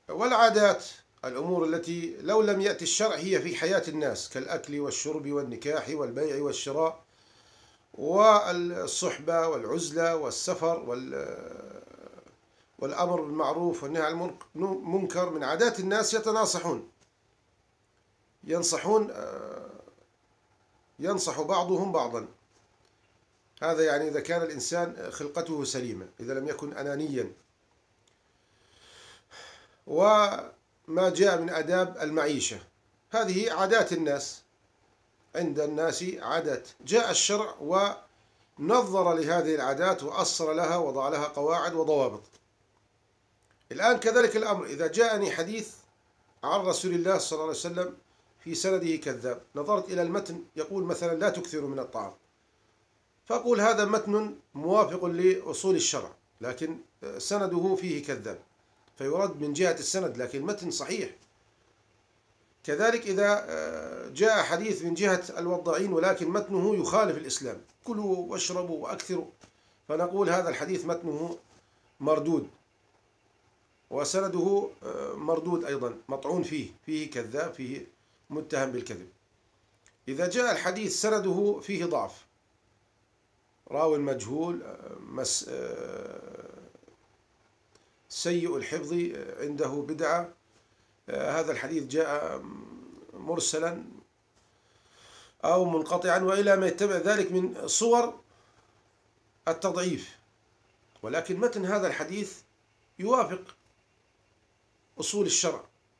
والعادات الأمور التي لو لم يأتي الشرع هي في حياة الناس، كالأكل والشرب والنكاح والبيع والشراء والصحبة والعزلة والسفر والأمر بالمعروف والنهي عن المنكر. من عادات الناس يتناصحون، ينصح بعضهم بعضا. هذا يعني إذا كان الإنسان خلقته سليمة، إذا لم يكن أنانيا. وما جاء من آداب المعيشة، هذه عادات الناس، عند الناس عادات. جاء الشرع ونظر لهذه العادات وأصر لها وضع لها قواعد وضوابط. الآن كذلك الأمر، إذا جاءني حديث عن رسول الله صلى الله عليه وسلم في سنده كذاب، نظرت إلى المتن يقول مثلا لا تكثروا من الطعام، فأقول هذا متن موافق لأصول الشرع لكن سنده فيه كذاب، فيرد من جهة السند لكن المتن صحيح. كذلك إذا جاء حديث من جهة الوضاعين ولكن متنه يخالف الإسلام، كلوا واشربوا وأكثروا، فنقول هذا الحديث متنه مردود وسنده مردود أيضا، مطعون فيه كذاب، فيه متهم بالكذب. إذا جاء الحديث سنده فيه ضعف، راوي مجهول، سيء الحفظ، عنده بدعة، هذا الحديث جاء مرسلا أو منقطعا وإلى ما يتبع ذلك من صور التضعيف، ولكن متن هذا الحديث يوافق أصول الشرع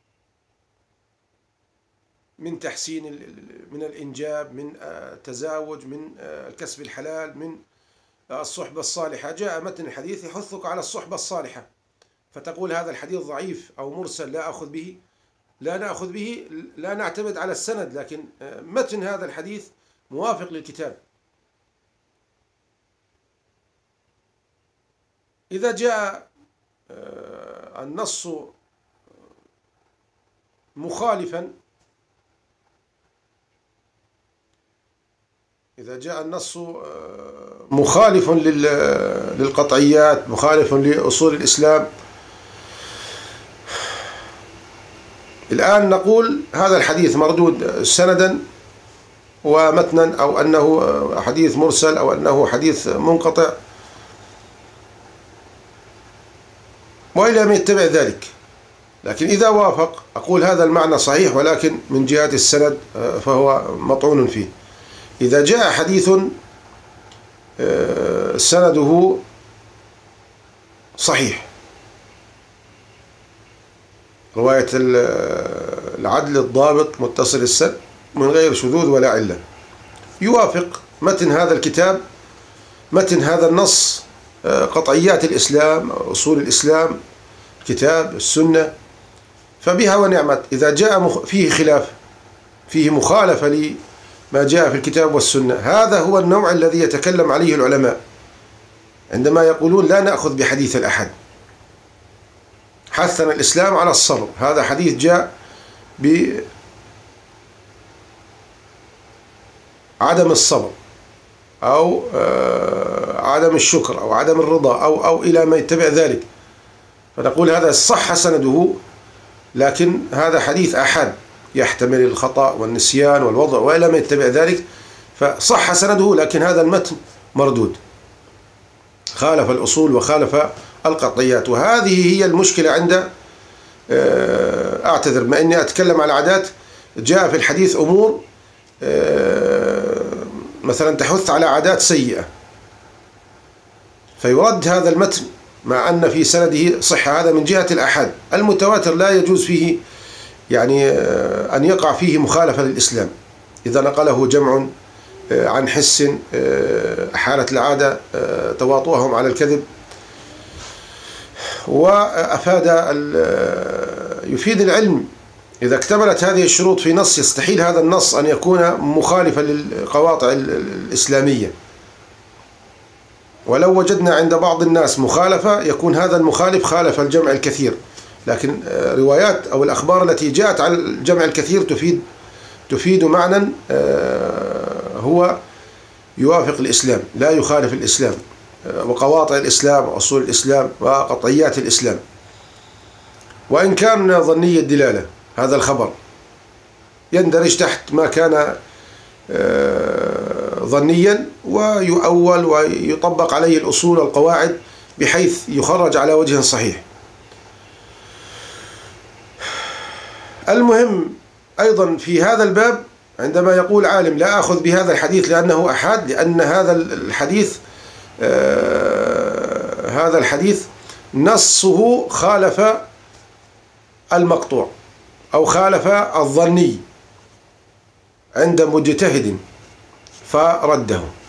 من تحسين، من الإنجاب، من التزاوج، من الكسب الحلال، من الصحبة الصالحة. جاء متن الحديث يحثك على الصحبة الصالحة، فتقول هذا الحديث ضعيف أو مرسل لا أخذ به، لا نعتمد على السند، لكن متن هذا الحديث موافق للكتاب. إذا جاء النص مخالفا، إذا جاء النص مخالف للقطعيات، مخالف لأصول الإسلام، الآن نقول هذا الحديث مردود سندا ومتنا، أو أنه حديث مرسل، أو أنه حديث منقطع، وإلى ما يتبع ذلك. لكن إذا وافق أقول هذا المعنى صحيح، ولكن من جهة السند فهو مطعون فيه. إذا جاء حديث سنده صحيح، رواية العدل الضابط متصل السند من غير شذوذ ولا علة، يوافق متن هذا الكتاب، متن هذا النص، قطعيات الإسلام، أصول الإسلام، كتاب السنة، فبها ونعمت. إذا جاء فيه خلاف، فيه مخالفة لما جاء في الكتاب والسنة، هذا هو النوع الذي يتكلم عليه العلماء عندما يقولون لا نأخذ بحديث الأحد. حثنا الإسلام على الصبر، هذا حديث جاء بعدم الصبر أو عدم الشكر أو عدم الرضا أو إلى ما يتبع ذلك، فنقول هذا صح سنده، لكن هذا حديث أحد يحتمل الخطأ والنسيان والوضع وإلى ما يتبع ذلك، فصح سنده، لكن هذا المتن مردود، خالف الأصول وخالف القطعيات. وهذه هي المشكلة عند أعتذر ما أني أتكلم على عادات. جاء في الحديث أمور مثلا تحث على عادات سيئة، فيرد هذا المتن مع أن في سنده صحة. هذا من جهة الأحد المتواتر، لا يجوز فيه يعني أن يقع فيه مخالفة للإسلام. إذا نقله جمع عن حس، حالة العادة تواطؤهم على الكذب، يفيد العلم. إذا اكتملت هذه الشروط في نص، يستحيل هذا النص أن يكون مخالفا للقواطع الإسلامية. ولو وجدنا عند بعض الناس مخالفة، يكون هذا المخالف خالف الجمع الكثير، لكن روايات أو الأخبار التي جاءت على الجمع الكثير تفيد معنى هو يوافق الإسلام، لا يخالف الإسلام وقواطع الإسلام وأصول الإسلام وقطعيات الإسلام. وإن كان ظني الدلالة هذا الخبر يندرج تحت ما كان ظنيا، ويؤول ويطبق عليه الأصول والقواعد بحيث يخرج على وجه صحيح. المهم أيضا في هذا الباب عندما يقول عالم لا أخذ بهذا الحديث لأنه أحاد، لأن هذا الحديث نصه خالف المقطوع أو خالف الظني عند مجتهد فرده.